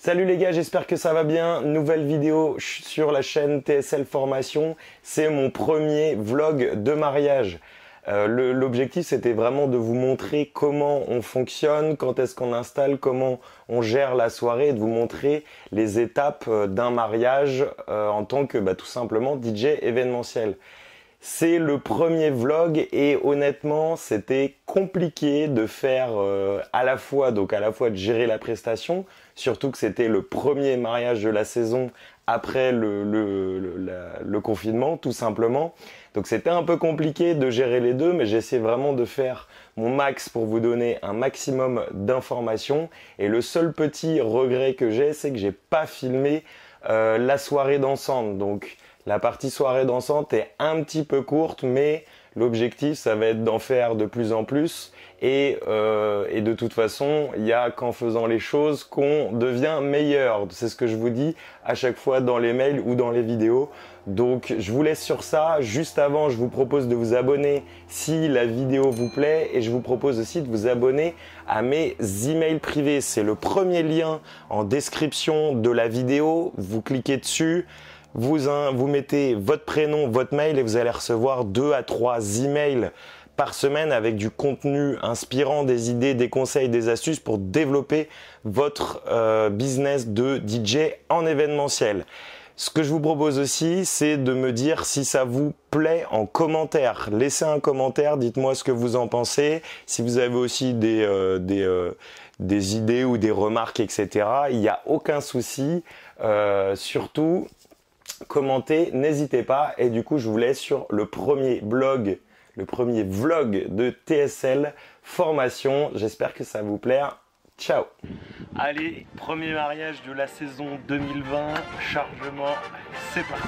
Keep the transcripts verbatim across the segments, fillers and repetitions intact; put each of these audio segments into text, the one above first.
Salut les gars, j'espère que ça va bien. Nouvelle vidéo sur la chaîne T S L Formation. C'est mon premier vlog de mariage. Euh, L'objectif c'était vraiment de vous montrer comment on fonctionne, quand est-ce qu'on installe, comment on gère la soirée et de vous montrer les étapes d'un mariage euh, en tant que bah, tout simplement D J événementiel. C'est le premier vlog et honnêtement c'était compliqué de faire euh, à la fois donc à la fois de gérer la prestation, surtout que c'était le premier mariage de la saison après le, le, le, la, le confinement tout simplement. Donc c'était un peu compliqué de gérer les deux, mais j'ai essayé vraiment de faire mon max pour vous donner un maximum d'informations. Et le seul petit regret que j'ai, c'est que j'ai pas filmé euh, la soirée dansante. Donc la partie soirée dansante est un petit peu courte, mais l'objectif, ça va être d'en faire de plus en plus. Et, euh, et de toute façon, il n'y a qu'en faisant les choses qu'on devient meilleur. C'est ce que je vous dis à chaque fois dans les mails ou dans les vidéos. Donc, je vous laisse sur ça. Juste avant, je vous propose de vous abonner si la vidéo vous plaît. Et je vous propose aussi de vous abonner à mes emails privés. C'est le premier lien en description de la vidéo. Vous cliquez dessus. Vous, hein, vous mettez votre prénom, votre mail et vous allez recevoir deux à trois emails par semaine avec du contenu inspirant, des idées, des conseils, des astuces pour développer votre euh, business de D J en événementiel. Ce que je vous propose aussi, c'est de me dire si ça vous plaît en commentaire. Laissez un commentaire, dites-moi ce que vous en pensez. Si vous avez aussi des, euh, des, euh, des idées ou des remarques, et cetera, il n'y a aucun souci. Euh, surtout, commentez, n'hésitez pas. Et du coup, je vous laisse sur le premier blog, le premier vlog de T S L Formation. J'espère que ça vous plaît. Ciao. Allez, premier mariage de la saison deux mille vingt. Chargement, c'est parti.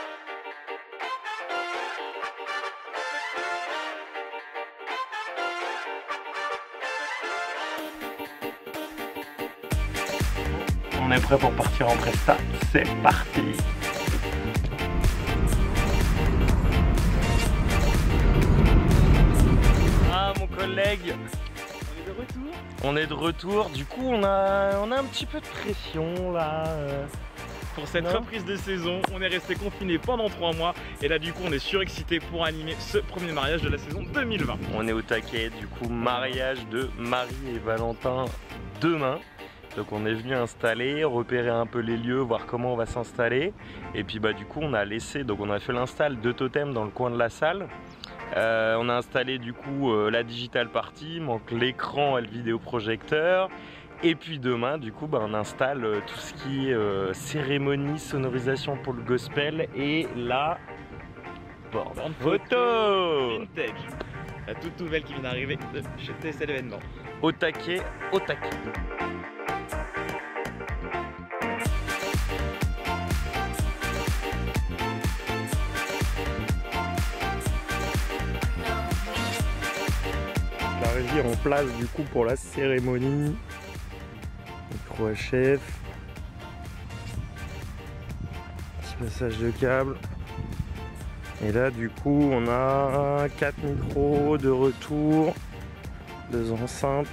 On est prêt pour partir en presta. C'est parti. Collègues, on est de retour. On est de retour. Du coup, on a, on a un petit peu de pression là. Euh, pour cette non reprise de saison, on est resté confiné pendant trois mois et là, du coup, on est surexcité pour animer ce premier mariage de la saison deux mille vingt. On est au taquet. Du coup, mariage de Marie et Valentin demain. Donc, on est venu installer, repérer un peu les lieux, voir comment on va s'installer. Et puis, bah, du coup, on a laissé. Donc, on a fait l'install de totems dans le coin de la salle. Euh, on a installé du coup euh, la digital party, manque l'écran et le vidéoprojecteur. Et puis demain du coup bah, on installe euh, tout ce qui est euh, cérémonie, sonorisation pour le gospel et la borne photo vintage. La toute nouvelle qui vient d'arriver de chez T S L événement. Au taquet, au taquet. La régie est en place du coup pour la cérémonie. Micro H F. Petit passage de câble. Et là du coup on a quatre micros de retour, deux enceintes.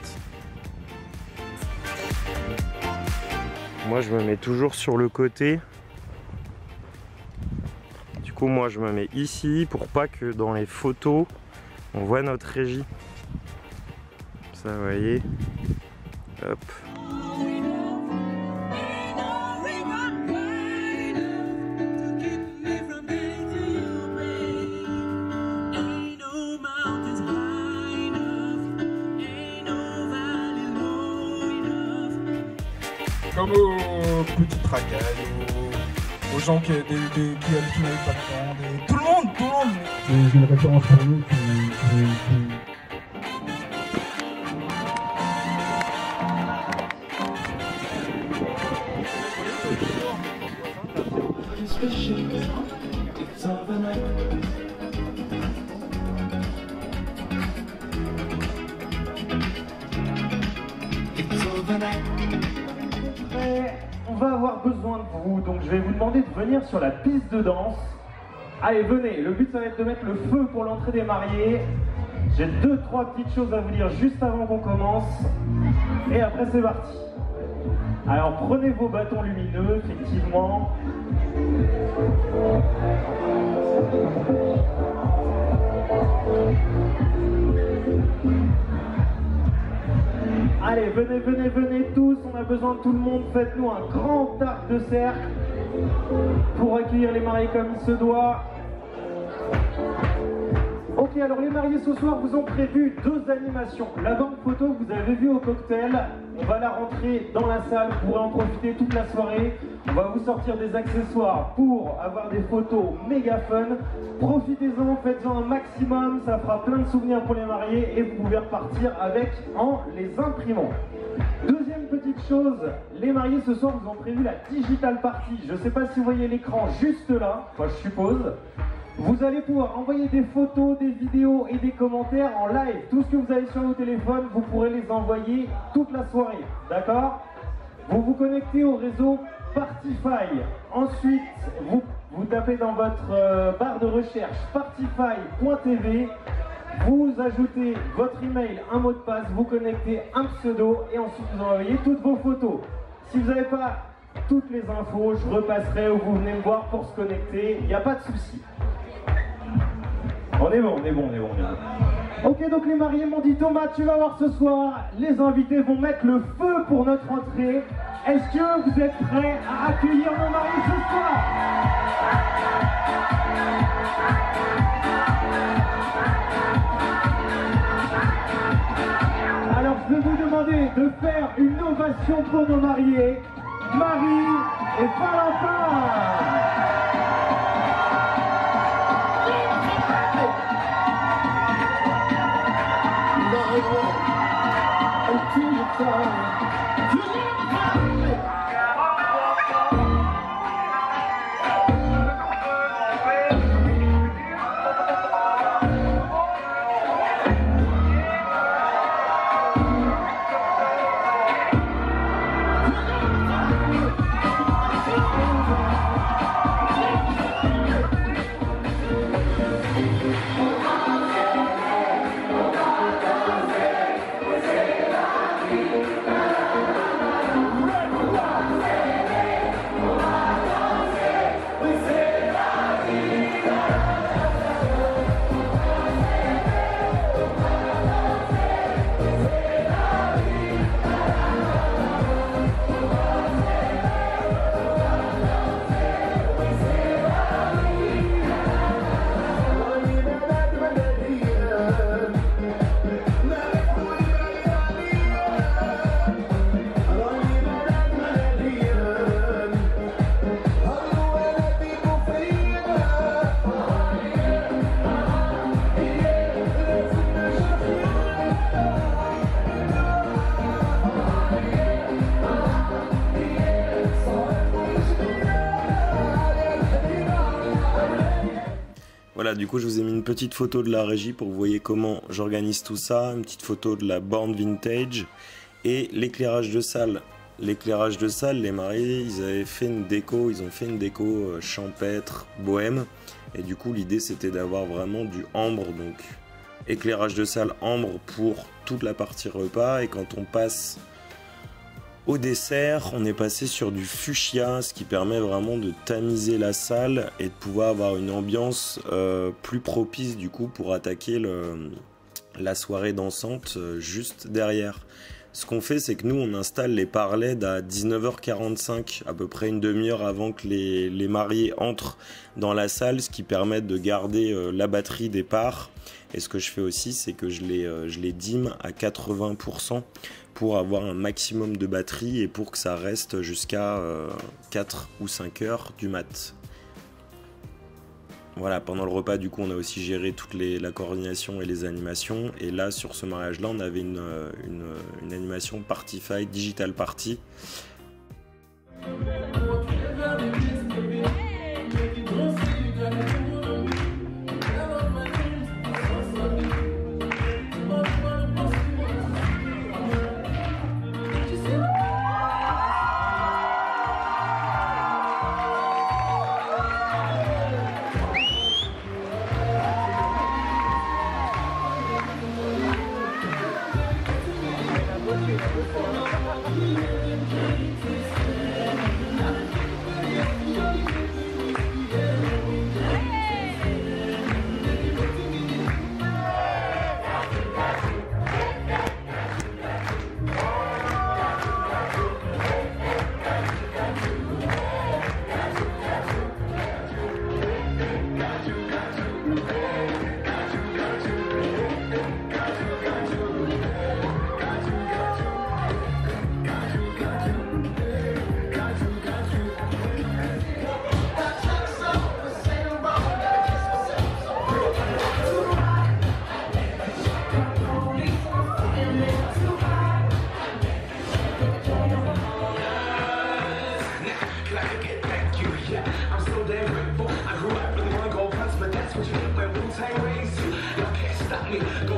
Moi je me mets toujours sur le côté. Du coup moi je me mets ici pour pas que dans les photos on voit notre régie. Ça, vous voyez, hop. Comme aux petites racailles, aux, aux gens qui, des, des, qui, qui n'avaient pas de temps, des... tout le monde, tout le monde. J'ai une référence pour nous qui... qui, qui... On va avoir besoin de vous, donc je vais vous demander de venir sur la piste de danse. Allez, venez, le but ça va être de mettre le feu pour l'entrée des mariés. J'ai deux, trois petites choses à vous dire juste avant qu'on commence. Et après c'est parti. Alors prenez vos bâtons lumineux, effectivement. Allez, venez, venez, venez tous, on a besoin de tout le monde. Faites-nous un grand arc de cercle pour accueillir les mariés comme il se doit. Ok, alors les mariés ce soir vous ont prévu deux animations. La bande photo que vous avez vue au cocktail, on va la rentrer dans la salle, vous pourrez en profiter toute la soirée. On va vous sortir des accessoires pour avoir des photos méga fun. Profitez-en, faites-en un maximum, ça fera plein de souvenirs pour les mariés et vous pouvez repartir avec en les imprimant. Deuxième petite chose, les mariés ce soir vous ont prévu la digital party. Je ne sais pas si vous voyez l'écran juste là, enfin je suppose. Vous allez pouvoir envoyer des photos, des vidéos et des commentaires en live. Tout ce que vous avez sur vos téléphones, vous pourrez les envoyer toute la soirée. D'accord? Vous vous connectez au réseau Partify. Ensuite, vous, vous tapez dans votre euh, barre de recherche partify point t v. Vous ajoutez votre email, un mot de passe, vous connectez un pseudo et ensuite vous envoyez toutes vos photos. Si vous n'avez pas toutes les infos, je repasserai ou vous venez me voir pour se connecter. Il n'y a pas de souci. On est bon, on est bon, on est bon, on est bon. Ok, donc les mariés m'ont dit, Thomas, tu vas voir ce soir, les invités vont mettre le feu pour notre entrée. Est-ce que vous êtes prêts à accueillir nos mariés ce soir? Alors, je vais vous demander de faire une ovation pour nos mariés, Marie et Valentin. Voilà, du coup je vous ai mis une petite photo de la régie pour que vous voyez comment j'organise tout ça, une petite photo de la borne vintage et l'éclairage de salle. L'éclairage de salle, les mariés, ils avaient fait une déco, ils ont fait une déco champêtre, bohème, et du coup l'idée c'était d'avoir vraiment du ambre, donc éclairage de salle ambre pour toute la partie repas, et quand on passe au dessert, on est passé sur du fuchsia, ce qui permet vraiment de tamiser la salle et de pouvoir avoir une ambiance euh, plus propice du coup pour attaquer le, la soirée dansante euh, juste derrière. Ce qu'on fait, c'est que nous, on installe les parleds à dix-neuf heures quarante-cinq, à peu près une demi-heure avant que les, les mariés entrent dans la salle, ce qui permet de garder euh, la batterie des parts. Et ce que je fais aussi, c'est que je les, euh, je les dim à quatre-vingts pour cent pour avoir un maximum de batterie et pour que ça reste jusqu'à euh, quatre ou cinq heures du mat. Voilà, pendant le repas, du coup, on a aussi géré toute les, la coordination et les animations. Et là, sur ce mariage-là, on avait une, une, une animation Partify, Digital Party. me.